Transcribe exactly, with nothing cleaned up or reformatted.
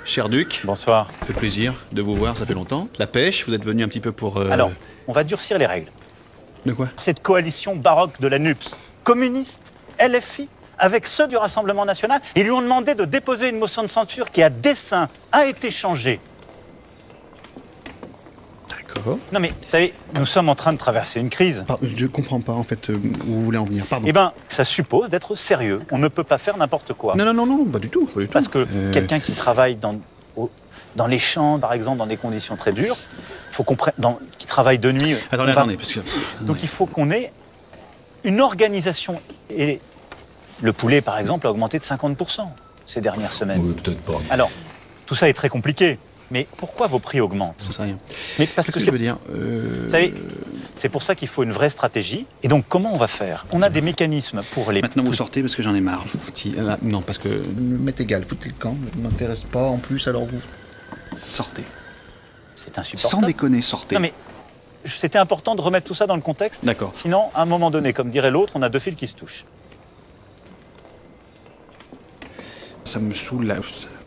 Cher Duc. Bonsoir. Ça fait plaisir de vous voir, ça fait longtemps. La pêche, vous êtes venu un petit peu pour... Euh... Alors, on va durcir les règles. De quoi? Cette coalition baroque de la N U P S, communiste, L F I, avec ceux du Rassemblement national, ils lui ont demandé de déposer une motion de censure qui, à dessein, a été changée. D'accord. Non mais, vous savez, nous sommes en train de traverser une crise. Pardon, je comprends pas, en fait, euh, où vous voulez en venir. Pardon. Eh bien, ça suppose d'être sérieux. On ne peut pas faire n'importe quoi. Non, non, non, non, pas du tout. Pas du tout. Parce que euh... quelqu'un qui travaille dans, au, dans les champs, par exemple, dans des conditions très dures, faut qu'on prenne, dans, qui travaille de nuit... Attendez, va... attendez, parce que... Donc il faut qu'on ait une organisation. Et le poulet, par exemple, a augmenté de cinquante pour cent ces dernières semaines. Oui, peut-être pas. Alors, tout ça est très compliqué. Mais pourquoi vos prix augmentent? Ça sait rien. Mais parce Qu'est-ce que, que je veux dire euh... Vous savez, c'est pour ça qu'il faut une vraie stratégie. Et donc, comment on va faire? On a des mécanismes pour les... Maintenant, vous sortez parce que j'en ai marre. Si, là, non, parce que... M'est égal, foutez le camp, ne m'intéresse pas. En plus, alors vous... Sortez. C'est insupportable. Sans déconner, sortez. Non, mais c'était important de remettre tout ça dans le contexte. D'accord. Sinon, à un moment donné, comme dirait l'autre, on a deux fils qui se touchent. Ça me saoule, là.